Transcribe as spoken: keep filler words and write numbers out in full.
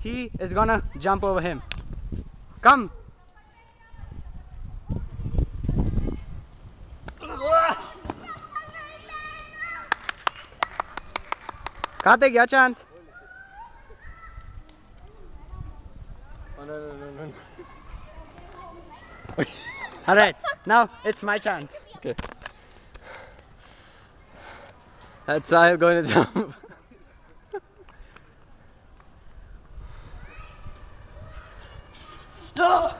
he is gonna jump over him. Come. Karthik, your chance. Oh, no, no, no, no, no. Alright, now it's my chance. Okay. That's Sahil going to jump. Stop!